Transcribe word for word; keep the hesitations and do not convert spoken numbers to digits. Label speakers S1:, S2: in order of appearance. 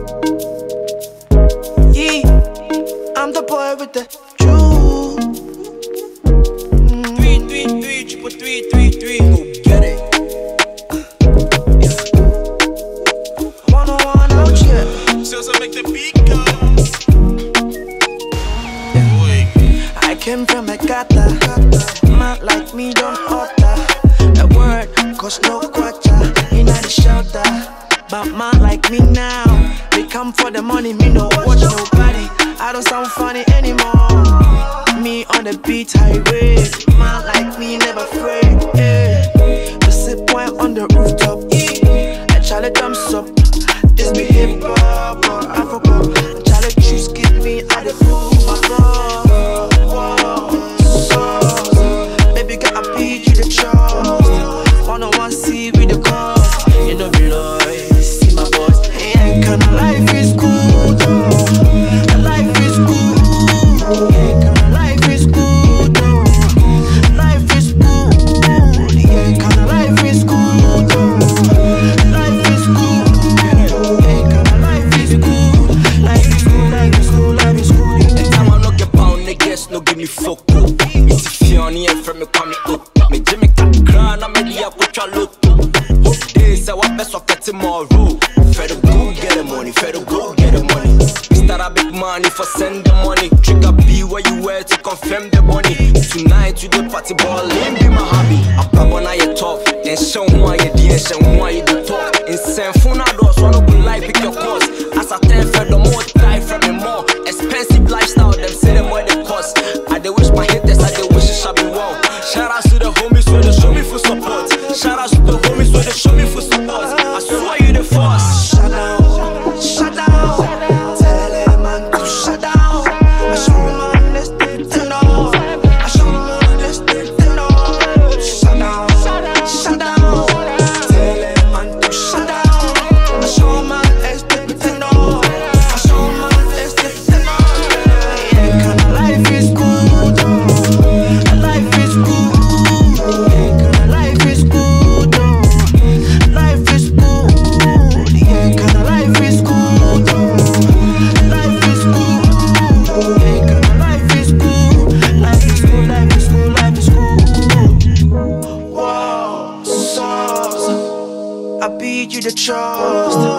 S1: Yeah, I'm the boy with the juice. Mm. Three, three, three, triple three, three, three. Go get it. one oh one out here.
S2: Still so make the beat go.
S1: I came from a gutter. Man like me don't utter a word, cause no quarter in the shelter. But man like me now, they come for the money, me no watch nobody. I don't sound funny anymore. Me on the beat highway, man like me never afraid. Yeah. The sit point on the rooftop, yeah. I Charlie thumbs up. This be hip hop or Afro pop. Charlie choose give me at the food, my God. Baby got a beat you the trust. one oh one C with the cause. You know me Lloyd, see my boss. Yeah, kinda life is good. The life is good. Yeah, kinda life is good. Life is good. Yeah, kinda life is good. Life is good. Yeah, kinda life is good. Life is good, life is good, life is good.
S3: The time I no get pound, niggas no give me fuck up. It's Fioni and from me come me up. Me Jimmy cat crown, I'm a dia kucha loto. This I want best of get tomorrow. Fed go get the money, fed go get the money. Start a big money for send the money. Trigger B where you were to confirm the money. Tonight to the party ball, in be my hobby. I'm proud on your top, then show who you D and show who you the talk. In San Funado, so no good life pick your course. As I tell for the more die from the more expensive lifestyle, them say the more they cost. I they wish my haters, I they wish it shall be well. Shout out to the homies where they show me for support. Shout out to the homies where they show me for support. I swear you the force.
S1: Shut down, shut down. Tell a man to shut down. I show man let's take it now. I show man let's take it now. Shut down, shut down. Tell a man to shut down. I show man let's take it now. I show man let's take it now. Yeah, kinda life is good. Life is good. Yeah, kinda life is good. Life is good. Yeah, kinda life is good. Life is good. Yeah, kinda life is good. Life is good, life is good, life is good. Wow, sauce. I beat you the trust.